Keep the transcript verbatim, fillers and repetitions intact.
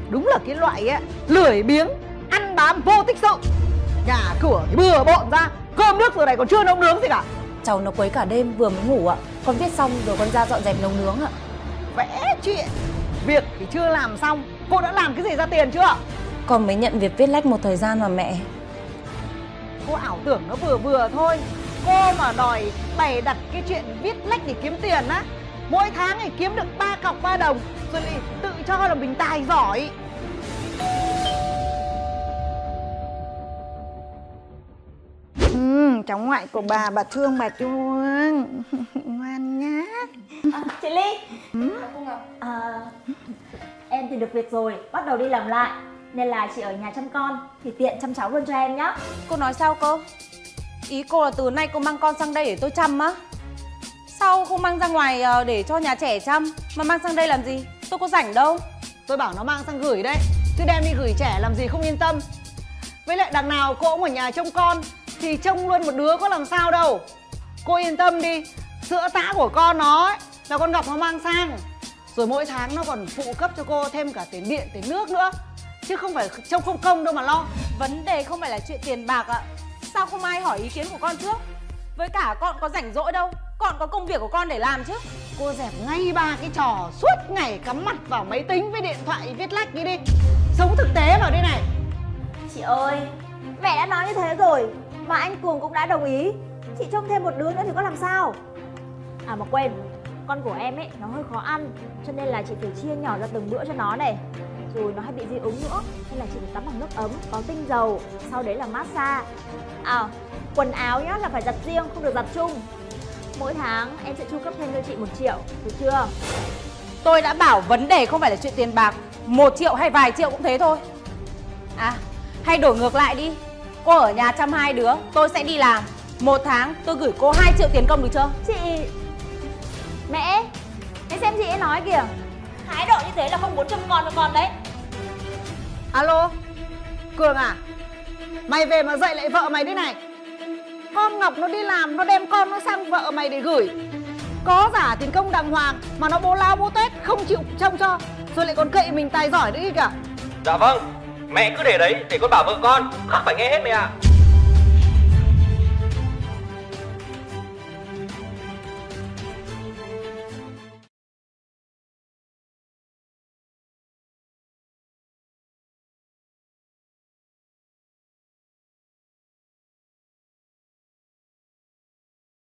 Đúng là cái loại ấy, lười biếng, ăn bám vô tích sự. Nhà cửa thì bừa bộn ra, cơm nước giờ này còn chưa nấu nướng gì cả. Cháu nấu quấy cả đêm vừa mới ngủ ạ. Con viết xong rồi con ra dọn dẹp nấu nướng ạ. Vẽ chuyện, việc thì chưa làm xong, cô đã làm cái gì ra tiền chưa? Con mới nhận việc viết lách một thời gian mà mẹ. Cô ảo tưởng nó vừa vừa thôi. Cô mà đòi bày đặt cái chuyện viết lách để kiếm tiền á, mỗi tháng thì kiếm được ba cọc ba đồng, rồi lại tự cho là mình tài giỏi. Ừ, cháu ngoại của bà, bà thương bà Chuông. Ngoan nhá. À, chị Ly. Ừ? À, em tìm được việc rồi, bắt đầu đi làm lại. Nên là chị ở nhà chăm con, thì tiện chăm cháu luôn cho em nhá. Cô nói sao cô? Ý cô là từ nay cô mang con sang đây để tôi chăm á? Sao không mang ra ngoài để cho nhà trẻ chăm, mà mang sang đây làm gì? Tôi có rảnh đâu. Tôi bảo nó mang sang gửi đấy, chứ đem đi gửi trẻ làm gì không yên tâm. Với lại đằng nào cô cũng ở nhà trông con, thì trông luôn một đứa có làm sao đâu. Cô yên tâm đi, sữa tã của con nó ấy, là con Ngọc nó mang sang. Rồi mỗi tháng nó còn phụ cấp cho cô thêm cả tiền điện, tiền nước nữa. Chứ không phải trông không công đâu mà lo. Vấn đề không phải là chuyện tiền bạc ạ. Sao không ai hỏi ý kiến của con trước? Với cả con có rảnh rỗi đâu, con có công việc của con để làm chứ. Cô dẹp ngay ba cái trò suốt ngày cắm mặt vào máy tính với điện thoại viết lách đi đi. Sống thực tế vào đây này. Chị ơi, mẹ đã nói như thế rồi, mà anh Cường cũng đã đồng ý. Chị trông thêm một đứa nữa thì có làm sao. À mà quên, con của em ấy nó hơi khó ăn, cho nên là chị phải chia nhỏ ra từng bữa cho nó này. Rồi nó hay bị dị ứng nữa, nên là chị phải tắm bằng nước ấm, có tinh dầu, sau đấy là massage. À, quần áo nhá là phải giặt riêng, không được giặt chung. Mỗi tháng em sẽ chu cấp thêm cho chị một triệu, được chưa? Tôi đã bảo vấn đề không phải là chuyện tiền bạc. Một triệu hay vài triệu cũng thế thôi. À, hay đổi ngược lại đi. Cô ở nhà chăm hai đứa, tôi sẽ đi làm. Một tháng tôi gửi cô hai triệu tiền công được chưa? Chị... Mẹ, em xem chị ấy nói kìa. Thái độ như thế là không muốn chăm con cho con đấy. Alo, Cường à? Mày về mà dạy lại vợ mày thế này. Con Ngọc nó đi làm, nó đem con nó sang vợ mày để gửi. Có giả tiền công đàng hoàng mà nó bố lao bố tét không chịu trông cho. Rồi lại còn cậy mình tài giỏi nữa đi cả. Dạ vâng, mẹ cứ để đấy để con bảo vợ con, không phải nghe hết mẹ ạ.